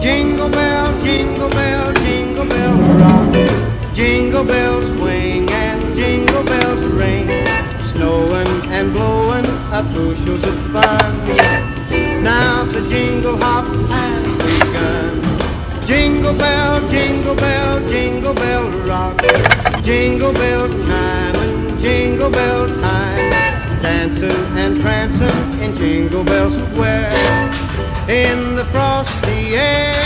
jingle bell rock. Jingle bells swing and jingle bells ring. Snowing and blowing up bushels of fun. Now the jingle hop has begun. Jingle bell rock. Jingle bells chiming, jingle bell time. Dancing and prancing in Jingle Bell Square. In the frosty air.